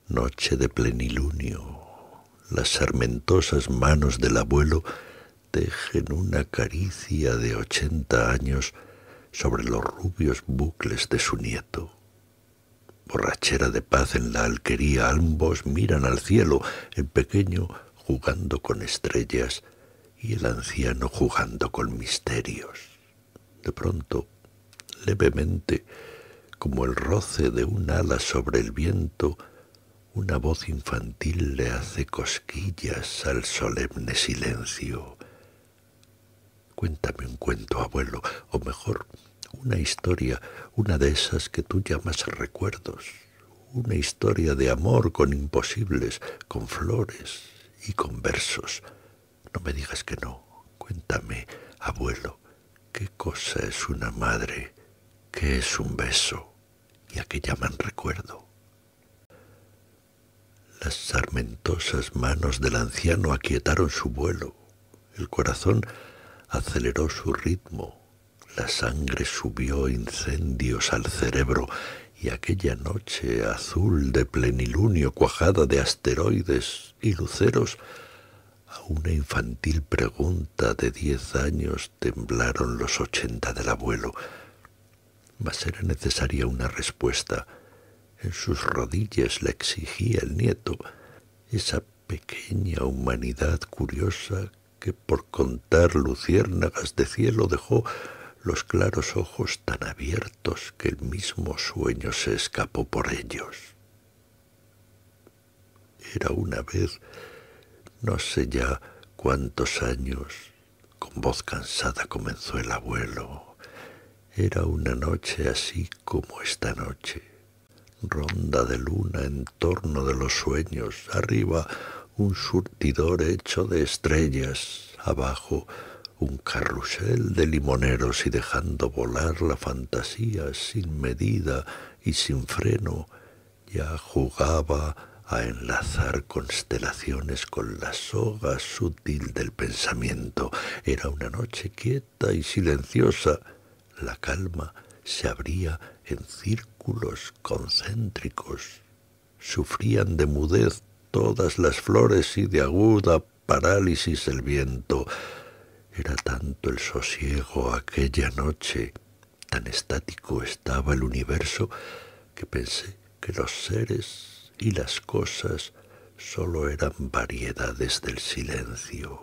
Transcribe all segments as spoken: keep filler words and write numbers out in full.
Noche de plenilunio, las sarmentosas manos del abuelo tejen una caricia de ochenta años sobre los rubios bucles de su nieto. Borrachera de paz en la alquería, ambos miran al cielo, el pequeño jugando con estrellas y el anciano jugando con misterios. De pronto, levemente, como el roce de un ala sobre el viento, una voz infantil le hace cosquillas al solemne silencio. Cuéntame un cuento, abuelo, o mejor, una historia, una de esas que tú llamas recuerdos, una historia de amor con imposibles, con flores y con versos. No me digas que no. Cuéntame, abuelo, qué cosa es una madre, qué es un beso y a qué llaman recuerdo. Las sarmentosas manos del anciano aquietaron su vuelo. El corazón aceleró su ritmo. La sangre subió incendios al cerebro y aquella noche azul de plenilunio cuajada de asteroides y luceros, a una infantil pregunta de diez años temblaron los ochenta del abuelo. Mas era necesaria una respuesta. En sus rodillas la exigía el nieto, esa pequeña humanidad curiosa que por contar luciérnagas de cielo dejó los claros ojos tan abiertos que el mismo sueño se escapó por ellos. Era una vez, no sé ya cuántos años, con voz cansada comenzó el abuelo. Era una noche así como esta noche, ronda de luna en torno de los sueños, arriba un surtidor hecho de estrellas, abajo un carrusel de limoneros y dejando volar la fantasía sin medida y sin freno, ya jugaba a enlazar constelaciones con la soga sutil del pensamiento. Era una noche quieta y silenciosa. La calma se abría en círculos concéntricos. Sufrían de mudez todas las flores y de aguda parálisis el viento. Era tanto el sosiego aquella noche, tan estático estaba el universo, que pensé que los seres y las cosas sólo eran variedades del silencio.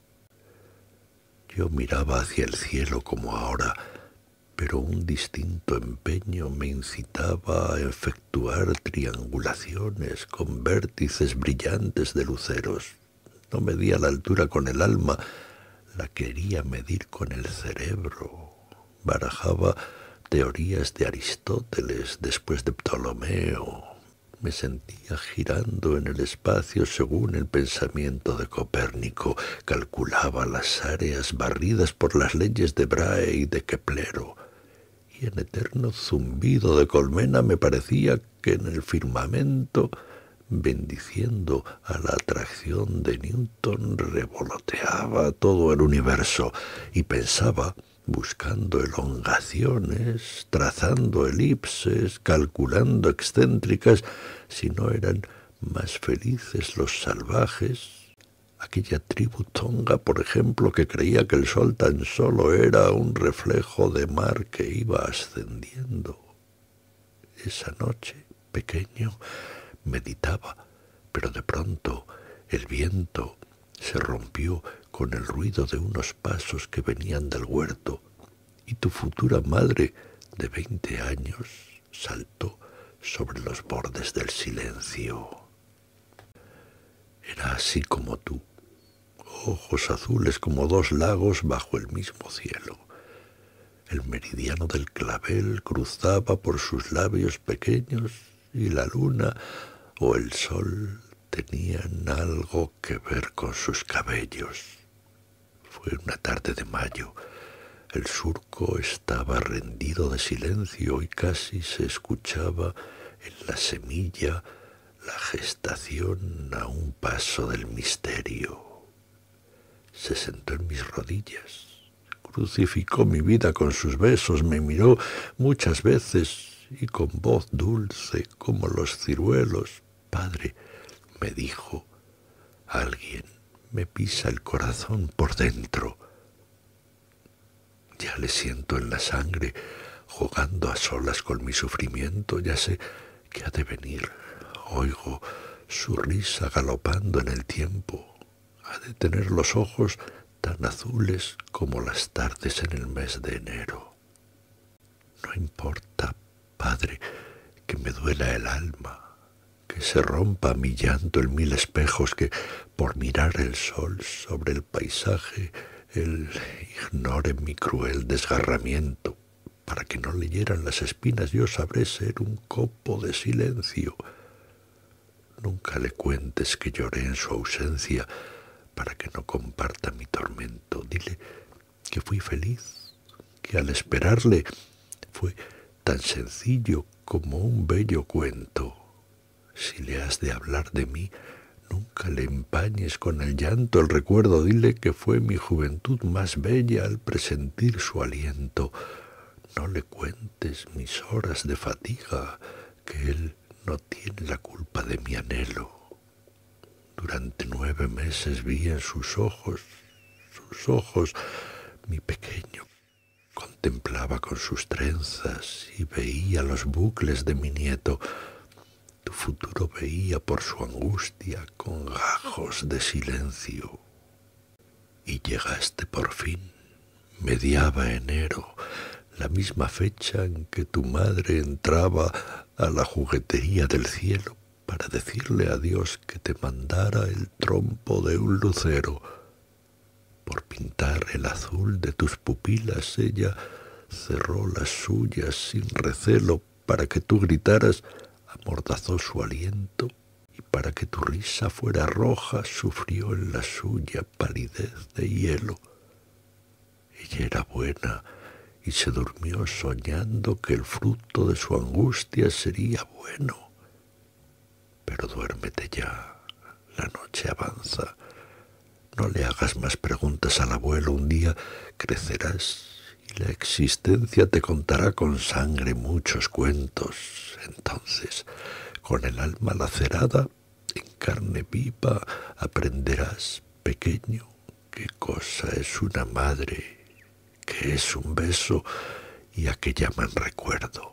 Yo miraba hacia el cielo como ahora, pero un distinto empeño me incitaba a efectuar triangulaciones con vértices brillantes de luceros. No medía la altura con el alma, la quería medir con el cerebro. Barajaba teorías de Aristóteles después de Ptolomeo. Me sentía girando en el espacio según el pensamiento de Copérnico. Calculaba las áreas barridas por las leyes de Brahe y de Keplero. Y en eterno zumbido de colmena me parecía que en el firmamento, bendiciendo a la atracción de Newton, revoloteaba todo el universo, y pensaba, buscando elongaciones, trazando elipses, calculando excéntricas, si no eran más felices los salvajes, aquella tribu tonga, por ejemplo, que creía que el sol tan solo era un reflejo de mar que iba ascendiendo. Esa noche, pequeño, meditaba, pero de pronto el viento se rompió con el ruido de unos pasos que venían del huerto, y tu futura madre de veinte años saltó sobre los bordes del silencio. Era así como tú, ojos azules como dos lagos bajo el mismo cielo. El meridiano del clavel cruzaba por sus labios pequeños y la luna o el sol tenían algo que ver con sus cabellos. Fue una tarde de mayo. El surco estaba rendido de silencio y casi se escuchaba en la semilla la gestación a un paso del misterio. Se sentó en mis rodillas, crucificó mi vida con sus besos, me miró muchas veces y con voz dulce como los ciruelos Padre, me dijo, alguien me pisa el corazón por dentro. Ya le siento en la sangre, jugando a solas con mi sufrimiento, ya sé que ha de venir. Oigo su risa galopando en el tiempo. Ha de tener los ojos tan azules como las tardes en el mes de enero. No importa, Padre, que me duela el alma, que se rompa mi llanto en mil espejos, que por mirar el sol sobre el paisaje él ignore mi cruel desgarramiento. Para que no le hieran las espinas yo sabré ser un copo de silencio. Nunca le cuentes que lloré en su ausencia, para que no comparta mi tormento. Dile que fui feliz, que al esperarle fue tan sencillo como un bello cuento. Si le has de hablar de mí, nunca le empañes con el llanto el recuerdo. Dile que fue mi juventud más bella al presentir su aliento. No le cuentes mis horas de fatiga, que él no tiene la culpa de mi anhelo. Durante nueve meses vi en sus ojos, sus ojos, mi pequeño. Contemplaba con sus trenzas y veía los bucles de mi nieto. Tu futuro veía por su angustia con gajos de silencio. Y llegaste por fin, mediaba enero, la misma fecha en que tu madre entraba a la juguetería del cielo para decirle a Dios que te mandara el trompo de un lucero. Por pintar el azul de tus pupilas ella cerró las suyas sin recelo. Para que tú gritaras amordazó su aliento, y para que tu risa fuera roja sufrió en la suya palidez de hielo. Ella era buena y se durmió soñando que el fruto de su angustia sería bueno. Pero duérmete ya, la noche avanza. No le hagas más preguntas al abuelo, un día crecerás y la existencia te contará con sangre muchos cuentos. Entonces, con el alma lacerada, en carne viva, aprenderás, pequeño, qué cosa es una madre, qué es un beso y a qué llaman recuerdo.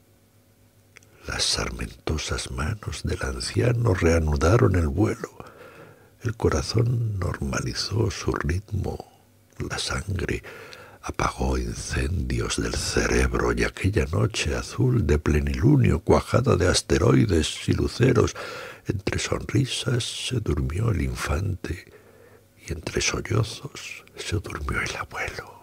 Las sarmentosas manos del anciano reanudaron el vuelo. El corazón normalizó su ritmo, la sangre apagó incendios del cerebro y aquella noche azul de plenilunio cuajada de asteroides y luceros, entre sonrisas se durmió el infante y entre sollozos se durmió el abuelo.